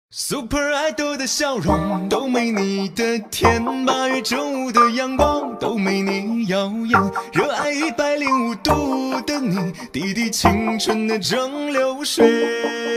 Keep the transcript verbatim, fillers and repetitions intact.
Super Idol 的笑容都没你的甜，八月正午的阳光都没你耀眼，热爱一百零五度的你，滴滴青春的蒸馏水。